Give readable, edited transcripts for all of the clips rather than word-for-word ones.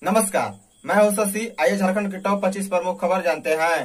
नमस्कार, मैं हूं शशि। आइए झारखंड की टॉप 25 प्रमुख खबर जानते हैं।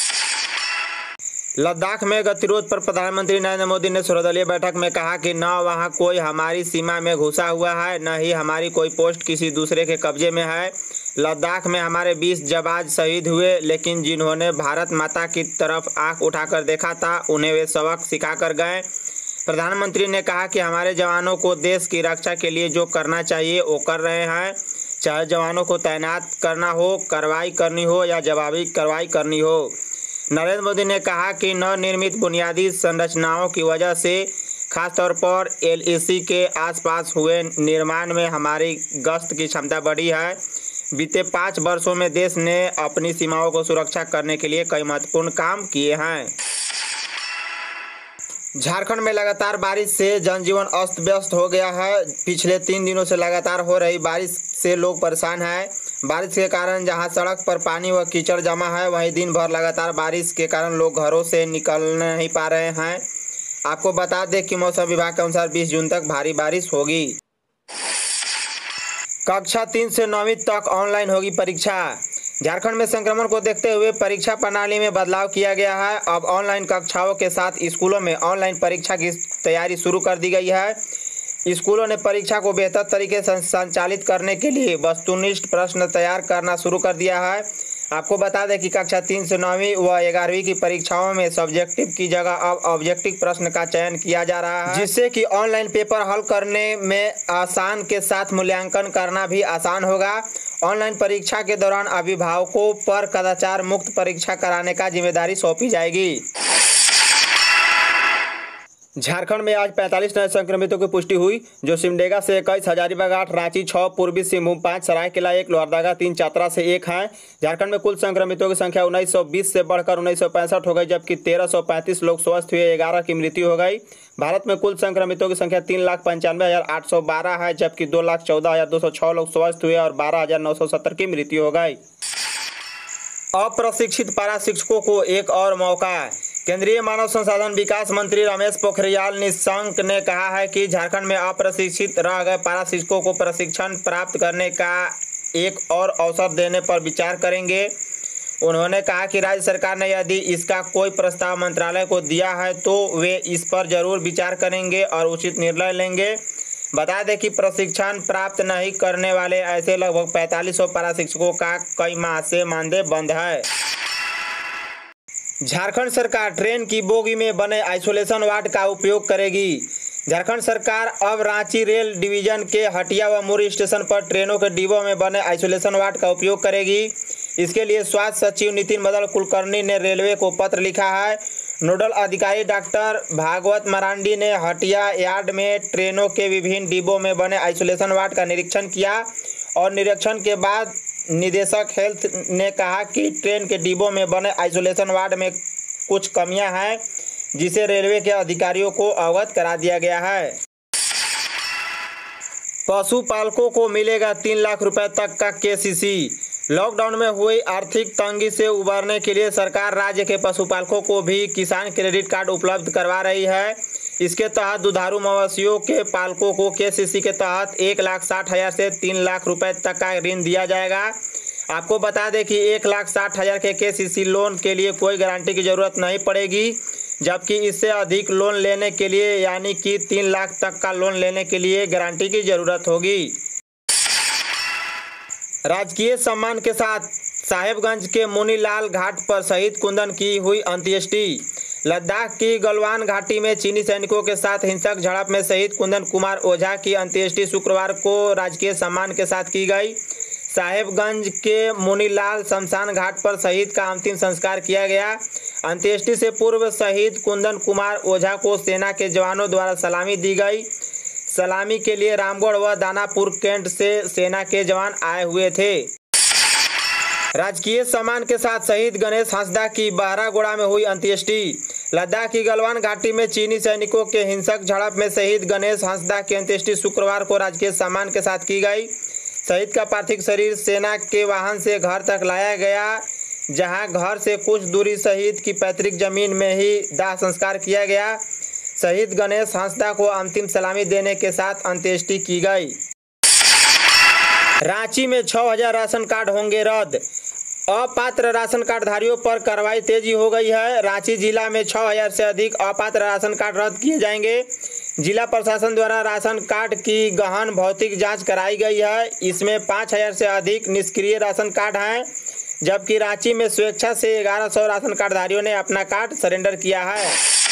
लद्दाख में गतिरोध पर प्रधानमंत्री नरेंद्र मोदी ने सर्वदलीय बैठक में कहा कि न वहां कोई हमारी सीमा में घुसा हुआ है, न ही हमारी कोई पोस्ट किसी दूसरे के कब्जे में है। लद्दाख में हमारे 20 जांबाज शहीद हुए, लेकिन जिन्होंने भारत माता की तरफ आंख उठाकर देखा था, उन्हें वे सबक सिखाकर गए। प्रधानमंत्री ने कहा कि हमारे जवानों को देश की रक्षा के लिए जो करना चाहिए वो कर रहे हैं, चाहे जवानों को तैनात करना हो, कार्रवाई करनी हो या जवाबी कार्रवाई करनी हो। नरेंद्र मोदी ने कहा कि नवनिर्मित बुनियादी संरचनाओं की वजह से खासतौर पर एलएसी के आसपास हुए निर्माण में हमारी गश्त की क्षमता बढ़ी है। बीते 5 वर्षों में देश ने अपनी सीमाओं को सुरक्षा करने के लिए कई महत्वपूर्ण काम किए हैं। झारखंड में लगातार बारिश से जनजीवन अस्त व्यस्त हो गया है। पिछले 3 दिनों से लगातार हो रही बारिश से लोग परेशान हैं। बारिश के कारण जहां सड़क पर पानी व कीचड़ जमा है, वहीं दिन भर लगातार बारिश के कारण लोग घरों से निकल नहीं पा रहे हैं। आपको बता दें कि मौसम विभाग के अनुसार 20 जून तक भारी बारिश होगी। कक्षा 3 से 9वीं तक ऑनलाइन होगी परीक्षा। झारखंड में संक्रमण को देखते हुए परीक्षा प्रणाली में बदलाव किया गया है। अब ऑनलाइन कक्षाओं के साथ स्कूलों में ऑनलाइन परीक्षा की तैयारी शुरू कर दी गई है। स्कूलों ने परीक्षा को बेहतर तरीके से संचालित करने के लिए वस्तुनिष्ठ प्रश्न तैयार करना शुरू कर दिया है। आपको बता दें कि कक्षा 3 से 9वीं व 11वीं की परीक्षाओं में सब्जेक्टिव की जगह अब ऑब्जेक्टिव प्रश्न का चयन किया जा रहा है, जिससे कि ऑनलाइन पेपर हल करने में आसान के साथ मूल्यांकन करना भी आसान होगा। ऑनलाइन परीक्षा के दौरान अभिभावकों पर कदाचार मुक्त परीक्षा कराने का जिम्मेदारी सौंपी जाएगी। झारखंड में आज 45 नए संक्रमितों की पुष्टि हुई, जो सिमडेगा से 21, हजारीबाग 8, रांची 6, पूर्वी सिंहभूम 5, सरायकेला 1, लोहरदगा 3, चतरा से 1 हैं। झारखंड में कुल संक्रमितों की संख्या 1920 से बढ़कर 1965 हो गई, जबकि 1335 लोग स्वस्थ हुए, 11 की मृत्यु हो गई। भारत में कुल संक्रमितों की संख्या 3,95,812 है, जबकि 2,14,206 लोग स्वस्थ हुए और 12,970 की मृत्यु हो गई। अप्रशिक्षित पारा शिक्षकों को एक और मौका। केंद्रीय मानव संसाधन विकास मंत्री रमेश पोखरियाल निशंक ने कहा है कि झारखंड में अप्रशिक्षित रह गए पारा शिक्षकों को प्रशिक्षण प्राप्त करने का एक और अवसर देने पर विचार करेंगे। उन्होंने कहा कि राज्य सरकार ने यदि इसका कोई प्रस्ताव मंत्रालय को दिया है तो वे इस पर जरूर विचार करेंगे और उचित निर्णय लेंगे। बता दें कि प्रशिक्षण प्राप्त नहीं करने वाले ऐसे लगभग 4500 पारा शिक्षकों का कई माह से मानदेय बंद है। झारखंड सरकार ट्रेन की बोगी में बने आइसोलेशन वार्ड का उपयोग करेगी। झारखंड सरकार अब रांची रेल डिवीजन के हटिया व मुरी स्टेशन पर ट्रेनों के डिब्बों में बने आइसोलेशन वार्ड का उपयोग करेगी। इसके लिए स्वास्थ्य सचिव नितिन मदन कुलकर्णी ने रेलवे को पत्र लिखा है। नोडल अधिकारी डॉक्टर भागवत मरांडी ने हटिया यार्ड में ट्रेनों के विभिन्न डिब्बों में बने आइसोलेशन वार्ड का निरीक्षण किया और निरीक्षण के बाद निदेशक हेल्थ ने कहा कि ट्रेन के डिब्बों में बने आइसोलेशन वार्ड में कुछ कमियां हैं, जिसे रेलवे के अधिकारियों को अवगत करा दिया गया है। पशुपालकों को मिलेगा 3 लाख रुपए तक का केसीसी। लॉकडाउन में हुई आर्थिक तंगी से उबरने के लिए सरकार राज्य के पशुपालकों को भी किसान क्रेडिट कार्ड उपलब्ध करवा रही है। इसके तहत दुधारू मवेशियों के पालकों को केसीसी के तहत 1,60,000 से 3 लाख रुपए तक का ऋण दिया जाएगा। आपको बता दें कि 1,60,000 के केसीसी लोन के लिए कोई गारंटी की जरूरत नहीं पड़ेगी, जबकि इससे अधिक लोन लेने के लिए यानी कि 3 लाख तक का लोन लेने के लिए गारंटी की जरूरत होगी। राजकीय सम्मान के साथ साहेबगंज के मुनीलाल घाट पर शहीद कुंदन की हुई अंत्येष्टि। लद्दाख की गलवान घाटी में चीनी सैनिकों के साथ हिंसक झड़प में शहीद कुंदन कुमार ओझा की अंत्येष्टि शुक्रवार को राजकीय सम्मान के साथ की गई। साहेबगंज के मुनीलाल शमशान घाट पर शहीद का अंतिम संस्कार किया गया। अंत्येष्टि से पूर्व शहीद कुंदन कुमार ओझा को सेना के जवानों द्वारा सलामी दी गई। सलामी के लिए रामगढ़ व दानापुर कैंट से सेना के जवान आए हुए थे। राजकीय सम्मान के साथ शहीद गणेश हंसदा की बहरागोड़ा में हुई अंत्येष्टि। लद्दाख की गलवान घाटी में चीनी सैनिकों के हिंसक झड़प में शहीद गणेश हंसदा की अंत्येष्टि शुक्रवार को राजकीय सम्मान के साथ की गई। शहीद का पार्थिव शरीर सेना के वाहन से घर तक लाया गया, जहां घर से कुछ दूरी शहीद की पैतृक जमीन में ही दाह संस्कार किया गया। शहीद गणेश हंसदा को अंतिम सलामी देने के साथ अंत्येष्टि की गई। रांची में 6000 राशन कार्ड होंगे रद्द। अपात्र राशन कार्डधारियों पर कार्रवाई तेजी हो गई है। रांची जिला में 6000 से अधिक अपात्र राशन कार्ड रद्द किए जाएंगे। जिला प्रशासन द्वारा राशन कार्ड की गहन भौतिक जांच कराई गई है। इसमें 5000 से अधिक निष्क्रिय राशन कार्ड हैं, जबकि रांची में स्वेच्छा से 1100 राशन कार्डधारियों ने अपना कार्ड सरेंडर किया है।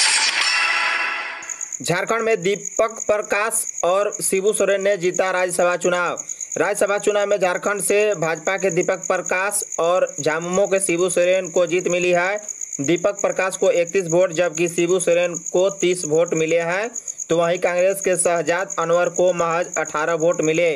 झारखंड में दीपक प्रकाश और शिबू सोरेन ने जीता राज्यसभा चुनाव। राज्यसभा चुनाव में झारखंड से भाजपा के दीपक प्रकाश और झामुमो के शिबू सोरेन को जीत मिली है। दीपक प्रकाश को 31 वोट जबकि शिबू सोरेन को 30 वोट मिले हैं, तो वहीं कांग्रेस के शहजाद अनवर को महज 18 वोट मिले।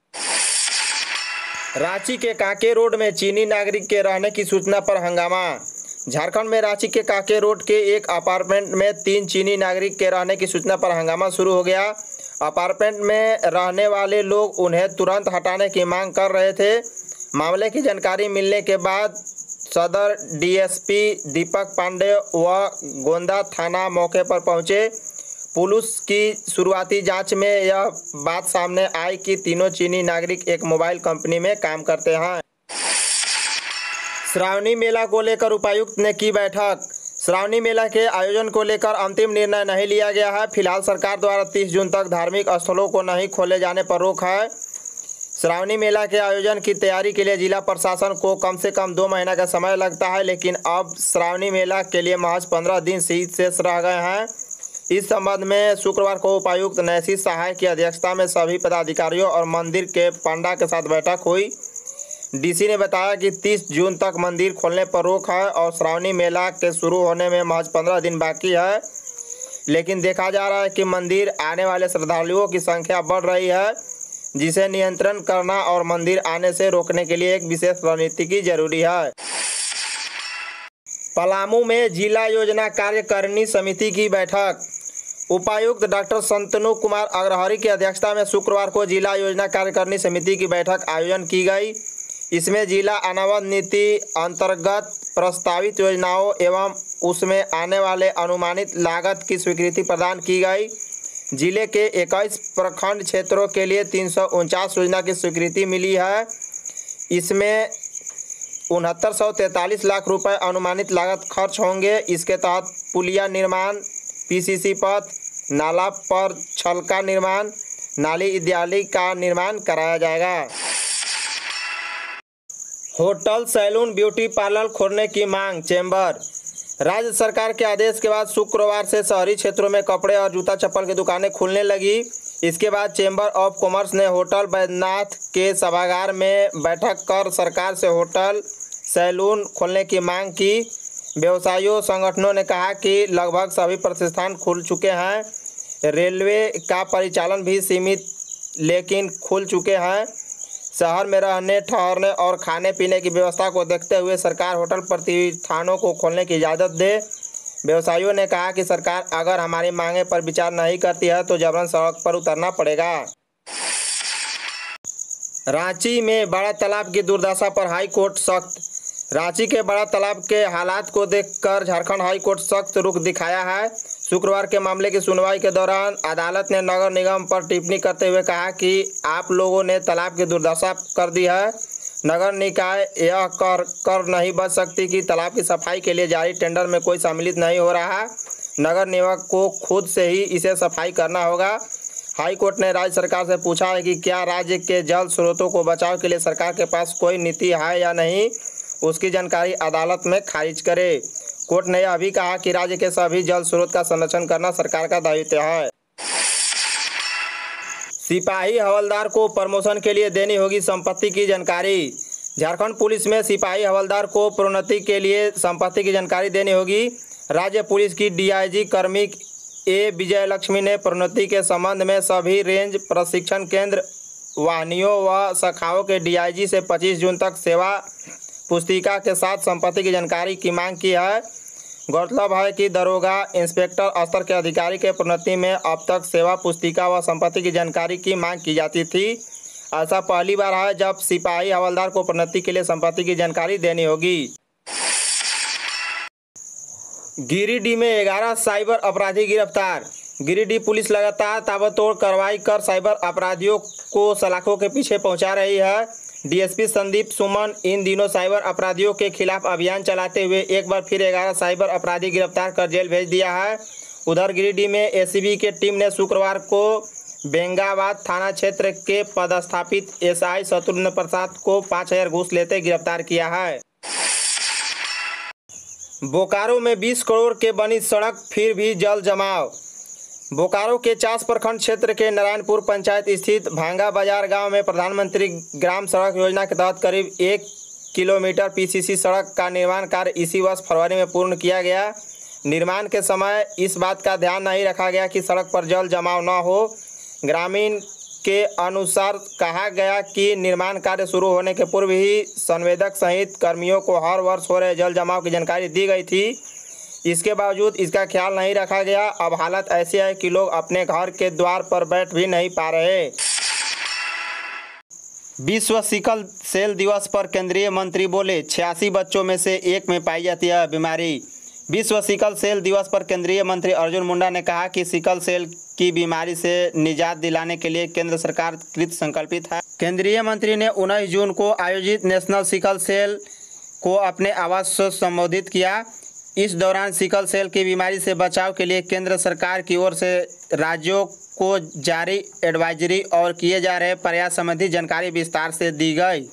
रांची के कांके रोड में चीनी नागरिक के रहने की सूचना पर हंगामा। झारखंड में रांची के कांके रोड के एक अपार्टमेंट में 3 चीनी नागरिक के रहने की सूचना पर हंगामा शुरू हो गया। अपार्टमेंट में रहने वाले लोग उन्हें तुरंत हटाने की मांग कर रहे थे। मामले की जानकारी मिलने के बाद सदर डीएसपी दीपक पांडे व गोंदा थाना मौके पर पहुंचे। पुलिस की शुरुआती जांच में यह बात सामने आई कि तीनों चीनी नागरिक एक मोबाइल कंपनी में काम करते हैं। श्रावणी मेला को लेकर उपायुक्त ने की बैठक। श्रावणी मेला के आयोजन को लेकर अंतिम निर्णय नहीं लिया गया है। फिलहाल सरकार द्वारा 30 जून तक धार्मिक स्थलों को नहीं खोले जाने पर रोक है। श्रावणी मेला के आयोजन की तैयारी के लिए जिला प्रशासन को कम से कम 2 महीना का समय लगता है, लेकिन अब श्रावणी मेला के लिए महज 15 दिन शेष रह गए हैं। इस संबंध में शुक्रवार को उपायुक्त नैसी सहाय की अध्यक्षता में सभी पदाधिकारियों और मंदिर के पंडा के साथ बैठक हुई। डीसी ने बताया कि 30 जून तक मंदिर खोलने पर रोक है और श्रावणी मेला के शुरू होने में महज 15 दिन बाकी है, लेकिन देखा जा रहा है कि मंदिर आने वाले श्रद्धालुओं की संख्या बढ़ रही है, जिसे नियंत्रण करना और मंदिर आने से रोकने के लिए एक विशेष रणनीति की जरूरी है। पलामू में जिला योजना कार्यकारिणी समिति की बैठक। उपायुक्त डॉक्टर संतनु कुमार अग्रहरी की अध्यक्षता में शुक्रवार को जिला योजना कार्यकारिणी समिति की बैठक आयोजन की गई। इसमें जिला अनुबंध नीति अंतर्गत प्रस्तावित योजनाओं एवं उसमें आने वाले अनुमानित लागत की स्वीकृति प्रदान की गई। जिले के 21 प्रखंड क्षेत्रों के लिए 349 योजना की स्वीकृति मिली है। इसमें 6943 लाख रुपए अनुमानित लागत खर्च होंगे। इसके तहत पुलिया निर्माण, पीसीसी पथ, नाला पर छल का निर्माण, नाली इत्यादि का निर्माण कराया जाएगा। होटल, सैलून, ब्यूटी पार्लर खोलने की मांग। चैम्बर। राज्य सरकार के आदेश के बाद शुक्रवार से शहरी क्षेत्रों में कपड़े और जूता चप्पल की दुकानें खुलने लगी। इसके बाद चैम्बर ऑफ कॉमर्स ने होटल बैद्यनाथ के सभागार में बैठक कर सरकार से होटल, सैलून खोलने की मांग की। व्यवसायियों संगठनों ने कहा कि लगभग सभी प्रतिष्ठान खुल चुके हैं। रेलवे का परिचालन भी सीमित लेकिन खुल चुके हैं। शहर में रहने, ठहरने और खाने पीने की व्यवस्था को देखते हुए सरकार होटल प्रतिष्ठानों को खोलने की इजाज़त दे। व्यवसायियों ने कहा कि सरकार अगर हमारी मांगे पर विचार नहीं करती है तो जबरन सड़क पर उतरना पड़ेगा। रांची में बड़ा तालाब की दुर्दशा पर हाई कोर्ट सख्त। रांची के बड़ा तालाब के हालात को देखकर झारखंड हाई कोर्ट सख्त रुख दिखाया है। शुक्रवार के मामले की सुनवाई के दौरान अदालत ने नगर निगम पर टिप्पणी करते हुए कहा कि आप लोगों ने तालाब की दुर्दशा कर दी है। नगर निकाय यह कर नहीं बच सकती कि तालाब की सफाई के लिए जारी टेंडर में कोई सम्मिलित नहीं हो रहा। नगर निगम को खुद से ही इसे सफाई करना होगा। हाई कोर्ट ने राज्य सरकार से पूछा है कि क्या राज्य के जल स्रोतों को बचाव के लिए सरकार के पास कोई नीति है या नहीं। उसकी जानकारी अदालत में खारिज करे। कोर्ट ने यह भी कहा कि राज्य के सभी जल स्रोत का संरक्षण करना सरकार का दायित्व है। सिपाही हवलदार को प्रमोशन के लिए देनी होगी संपत्ति की जानकारी। झारखंड पुलिस में सिपाही हवलदार को प्रोन्नति के लिए संपत्ति की जानकारी देनी होगी। राज्य पुलिस की डीआईजी कर्मिक ए विजयलक्ष्मी ने प्रोन्नति के संबंध में सभी रेंज प्रशिक्षण केंद्र, वाहिनियों व शाखाओं के डीआईजी से 25 जून तक सेवा पुस्तिका के साथ संपत्ति की जानकारी की मांग की है। गौरतलब है कि दरोगा इंस्पेक्टर स्तर के अधिकारी के प्रोन्नति में अब तक सेवा पुस्तिका व संपत्ति की जानकारी की मांग की जाती थी। ऐसा पहली बार है जब सिपाही हवलदार को प्रोन्नति के लिए संपत्ति की जानकारी देनी होगी। गिरिडीह में 11 साइबर अपराधी गिरफ्तार। गिरिडीह पुलिस लगातार ताबड़तोड़ कार्रवाई कर साइबर अपराधियों को सलाखों के पीछे पहुंचा रही है। डीएसपी संदीप सुमन इन दिनों साइबर अपराधियों के खिलाफ अभियान चलाते हुए एक बार फिर 11 साइबर अपराधी गिरफ्तार कर जेल भेज दिया है। उधर गिरिडीह में एसीबी की टीम ने शुक्रवार को बेंगाबाद थाना क्षेत्र के पदस्थापित एसआई शत्रुघ्न प्रसाद को 5,000 घूस लेते गिरफ्तार किया है। बोकारो में 20 करोड़ के बनी सड़क फिर भी जल जमाव। बोकारो के चास प्रखंड क्षेत्र के नारायणपुर पंचायत स्थित भांगा बाजार गांव में प्रधानमंत्री ग्राम सड़क योजना के तहत करीब 1 किलोमीटर पीसीसी सड़क का निर्माण कार्य इसी वर्ष फरवरी में पूर्ण किया गया। निर्माण के समय इस बात का ध्यान नहीं रखा गया कि सड़क पर जल जमाव न हो। ग्रामीण के अनुसार कहा गया कि निर्माण कार्य शुरू होने के पूर्व ही संवेदक सहित कर्मियों को हर वर्ष हो रहे जल जमाव की जानकारी दी गई थी। इसके बावजूद इसका ख्याल नहीं रखा गया। अब हालत ऐसी है कि लोग अपने घर के द्वार पर बैठ भी नहीं पा रहे। विश्व सिकल सेल दिवस पर केंद्रीय मंत्री बोले 86 बच्चों में से एक में पाई जाती है बीमारी। विश्व सिकल सेल दिवस पर केंद्रीय मंत्री अर्जुन मुंडा ने कहा कि सिकल सेल की बीमारी से निजात दिलाने के लिए केंद्र सरकार कृत संकल्पित है। केंद्रीय मंत्री ने 19 जून को आयोजित नेशनल सिकल सेल को अपने आवास से संबोधित किया। इस दौरान सिकल सेल की बीमारी से बचाव के लिए केंद्र सरकार की ओर से राज्यों को जारी एडवाइजरी और किए जा रहे प्रयास संबंधी जानकारी विस्तार से दी गई।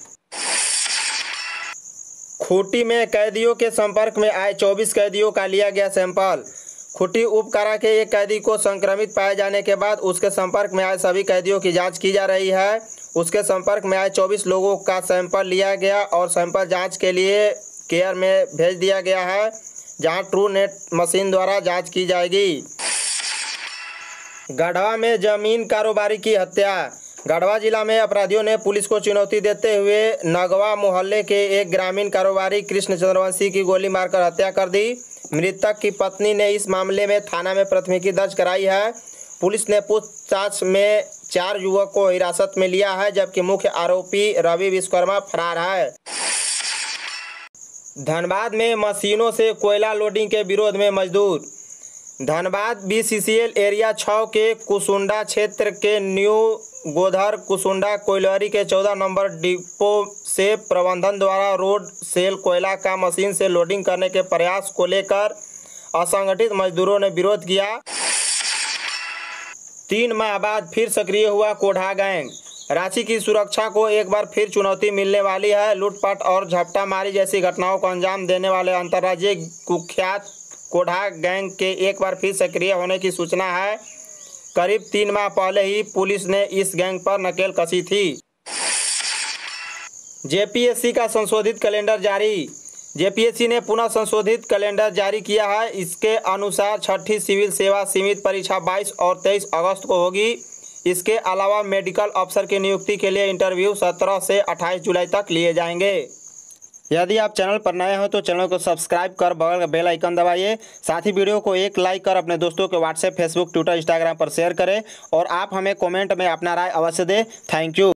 खूंटी में कैदियों के संपर्क में आए 24 कैदियों का लिया गया सैंपल। खूंटी उपकारा के एक कैदी को संक्रमित पाए जाने के बाद उसके संपर्क में आए सभी कैदियों की जांच की जा रही है। उसके संपर्क में आए 24 लोगों का सैंपल लिया गया और सैंपल जांच के लिए केयर में भेज दिया गया है, जहां ट्रू नेट मशीन द्वारा जांच की जाएगी। गढ़वा में जमीन कारोबारी की हत्या। गढ़वा जिला में अपराधियों ने पुलिस को चुनौती देते हुए नगवा मोहल्ले के एक ग्रामीण कारोबारी कृष्ण चंद्रवंशी की गोली मारकर हत्या कर दी। मृतक की पत्नी ने इस मामले में थाना में प्राथमिकी दर्ज कराई है। पुलिस ने पूछताछ में 4 युवक को हिरासत में लिया है, जबकि मुख्य आरोपी रवि विश्वकर्मा फरार है। धनबाद में मशीनों से कोयला लोडिंग के विरोध में मजदूर। धनबाद बीसीसीएल एरिया 6 के कुसुंडा क्षेत्र के न्यू गोधर कुसुंडा कोयलरी के 14 नंबर डिपो से प्रबंधन द्वारा रोड सेल कोयला का मशीन से लोडिंग करने के प्रयास को लेकर असंगठित मजदूरों ने विरोध किया। 3 माह बाद फिर सक्रिय हुआ कोढ़ा गैंग। रांची की सुरक्षा को एक बार फिर चुनौती मिलने वाली है। लूटपाट और झपटामारी जैसी घटनाओं को अंजाम देने वाले अंतर्राज्यीय कुख्यात कोढ़ा गैंग के एक बार फिर सक्रिय होने की सूचना है। करीब 3 माह पहले ही पुलिस ने इस गैंग पर नकेल कसी थी। जेपीएससी का संशोधित कैलेंडर जारी। जेपीएससी ने पुनः संशोधित कैलेंडर जारी किया है। इसके अनुसार 6ठी सिविल सेवा सीमित परीक्षा 22 और 23 अगस्त को होगी। इसके अलावा मेडिकल अफसर की नियुक्ति के लिए इंटरव्यू 17 से 28 जुलाई तक लिए जाएंगे। यदि आप चैनल पर नए हो तो चैनल को सब्सक्राइब कर बगल का बेल आइकन दबाइए। साथ ही वीडियो को एक लाइक कर अपने दोस्तों के व्हाट्सएप, फेसबुक, ट्विटर, इंस्टाग्राम पर शेयर करें और आप हमें कमेंट में अपना राय अवश्य दें। Thank you.